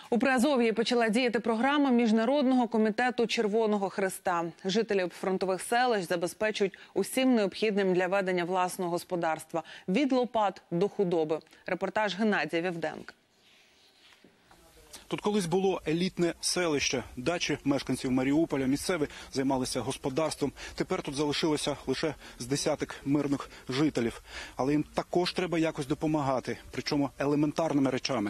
У Приазов'ї почала діяти програма Міжнародного комітету Червоного Хреста. Жителів фронтових селищ забезпечують усім необхідним для ведення власного господарства – від лопат до худоби. Репортаж Геннадія Вівденка. Тут колись було елітне селище, дачі мешканців Маріуполя. Місцеві займалися господарством. Тепер тут залишилося лише з десяток мирних жителів. Але їм також треба якось допомагати, причому елементарними речами.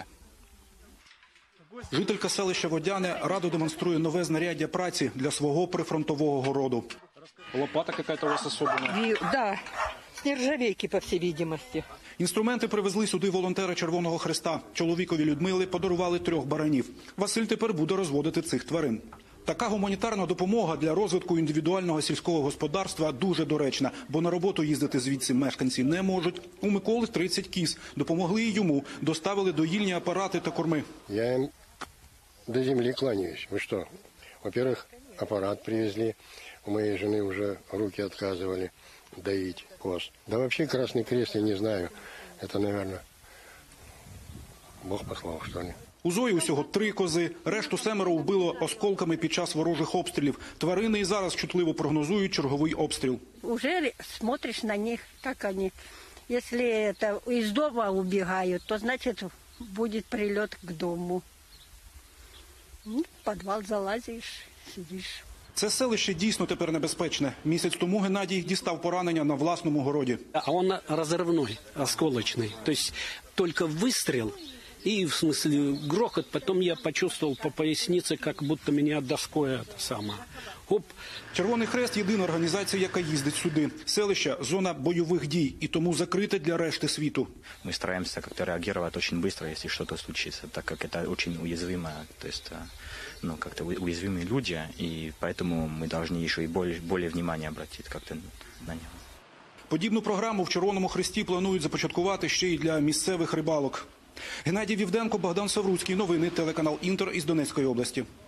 Жителька селища Водяне радо демонструє нове знаряддя праці для свого прифронтового городу. Лопата якась у вас особлива? Да, з нержавейки, по всій видимості. Інструменти привезли сюди волонтери Червоного Хреста. Чоловікові Людмили подарували 3 баранів. Василь тепер буде розводити цих тварин. Така гуманітарна допомога для розвитку індивідуального сільського господарства дуже доречна, бо на роботу їздити звідси мешканці не можуть. У Миколи 30 кіз. Допомогли і йому. Доставили доїльні апарати та корми. Я їм до землі кланяюсь. Ви що? Во-первых, апарат привезли. У моей жены уже руки отказывали доить коз. Да вообще Красный Крест, я не знаю. Это, наверное, Бог послал, что ли. У Зої усього 3 кози. Решту 7 вбило осколками під час ворожих обстрілів. Тварини і зараз чутливо прогнозують черговий обстріл. Уже смотришь на них, как они. Если это из дома убегают, то значит будет прилет к дому. В подвал залазишь, сидишь. Це селище дійсно тепер небезпечне. Місяць тому Геннадій дістав поранення на власному городі. А он разрывной, осколочный. То есть только выстрел и, в смысле, грохот. Потом я почувствовал по пояснице, как будто меня доской это самое. Оп. Червоний Хрест – єдина організація, яка їздить сюди. Селище – зона бойових дій, і тому закрите для решти світу. Мы стараемся как-то реагировать очень быстро, если что-то случится, так как это очень уязвимо, то есть, как-то уязвимые люди, и поэтому мы должны еще и более внимание обратить как-то на него. Подібну програму в Червоному Хресті планують започаткувати ще й для місцевих рибалок. Геннадій Вівденко, Богдан Савруцький. Новини телеканал Інтер із Донецької області.